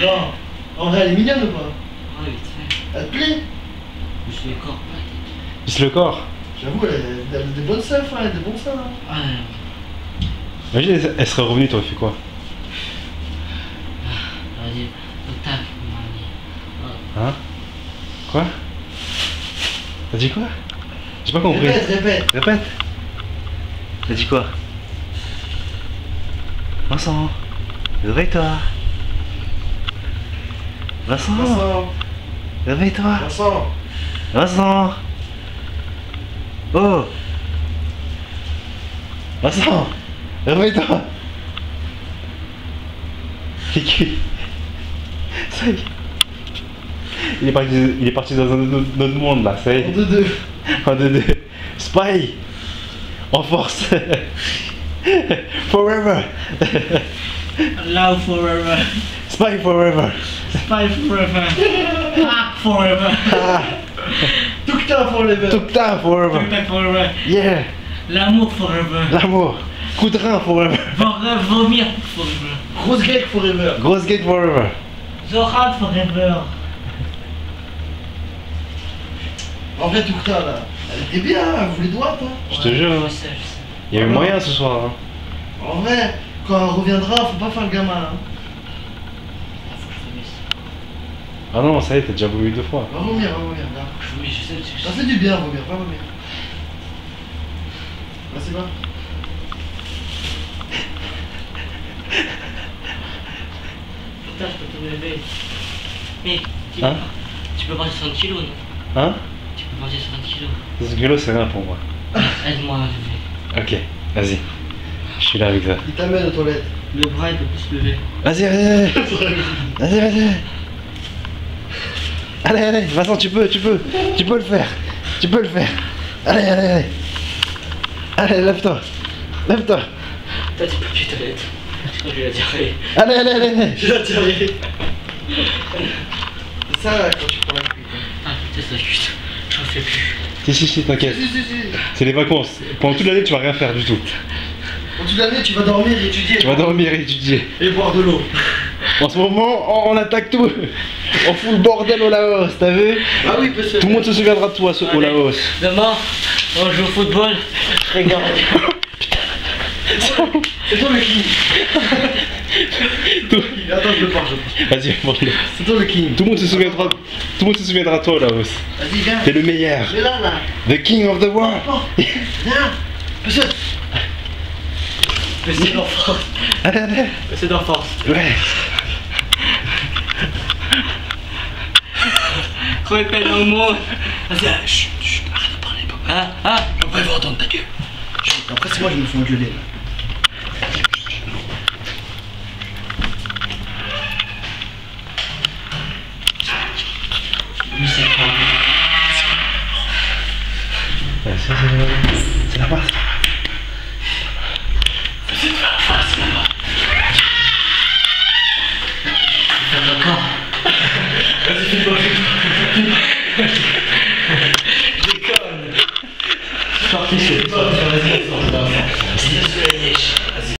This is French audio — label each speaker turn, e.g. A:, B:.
A: Non. En vrai, elle est mignonne ou pas?
B: Ouais, vite fait.
A: Elle te plaît?
B: Juste le corps, pas la tête.
C: Juste le corps.
A: J'avoue, elle a des bonnes seins, hein, elle a des bons seins. Hein.
B: Ah non.
C: Imagine, elle serait revenue, t'aurais fait quoi?
B: Vas-y, au taf, on
C: Hein? Quoi? T'as dit quoi? J'ai pas compris.
A: Répète.
C: Répète. T'as dit quoi? Vincent, réveille-toi. Vincent, réveille-toi. Vincent. Oh. Vincent, réveille-toi. C'est qui? Ça y est. Il est parti dans un autre monde là, ça y est.
A: En 2-2.
C: En 2-2. Spy. En force. Forever.
B: Love forever.
C: Spy forever.
B: Spy forever. Ah, forever.
A: Tukta forever.
C: Tukta forever.
B: Tukta forever.
C: Yeah.
B: L'amour forever.
C: L'amour. Coup de rein forever.
B: Vomir forever.
A: Grosse geek forever.
C: Grosse gate forever.
B: Zoran forever.
A: En vrai, Tukta là, elle était bien, elle voulait droite. Hein.
C: Je te jure.
B: Je sais.
C: Il y avait moyen ce soir. Hein.
A: En vrai, quand elle reviendra, faut pas faire le gamin. Hein.
B: Ah, faut que je vomisse.
C: Ah non, ça y est, t'as déjà voulu 2 fois.
A: Va vomir, là.
B: Faut que je vomisse, je sais.
A: Ça fait du bien, vomir, va vomir. Là, c'est bon.
B: Putain, je peux te lever. Mais,
C: Hein?
B: tu peux partir 60 kilos, non?
C: Hein?
B: Tu peux partir 60 kilos.
C: 60 kilos, c'est rien pour moi.
B: Aide-moi à lever.
C: Ok, vas-y. Je suis là avec toi.
A: Il t'amène aux toilettes.
B: Le bras, il peut plus se lever.
C: Vas-y, vas-y. Vas-y, vas-y. Allez, Vincent, tu peux le faire. Tu peux le faire. Allez. Allez, lève-toi.
B: T'as des papiers toilettes. Je crois que j'ai la diarrhée.
C: Allez.
A: J'ai la diarrhée. C'est ça là, quand tu prends la cuite.
B: Ah putain, ça chute. J'en fais plus.
C: Si, t'inquiète.
A: Si.
C: C'est les vacances. Pendant toute l'année, tu vas rien faire du tout.
A: En toute l'année, tu vas dormir et étudier.
C: Tu vas dormir et étudier.
A: Et boire de l'eau.
C: En ce moment, on attaque tout. On fout le bordel au Laos, t'as vu?
A: Ah oui, parce que.
C: Tout le monde se souviendra de toi au Laos.
B: Demain, on joue au football. Je regarde.
A: C'est toi le king. Attends, je le pars.
C: Vas-y, mange-le.
A: C'est toi le king.
C: Tout le monde se souviendra de toi au Laos.
A: Vas-y, viens.
C: T'es le meilleur.
A: Mais là.
C: The king of the world.
A: Oh, viens. Monsieur.
B: Mais c'est d'enfance.
C: Allez.
B: C'est d'enfance.
C: Ouais.
B: Répète dans le monde. Vas-y, chut, arrête de parler, papa. Ah.
A: Après, il va entendre ta gueule. Après, c'est moi qui me fais engueuler là.
B: Oui, c'est pas.
C: C'est la base.
B: D'accord.
A: Vas-y, fais-toi.
B: Sorti, c'est pas. Vas-y, sors.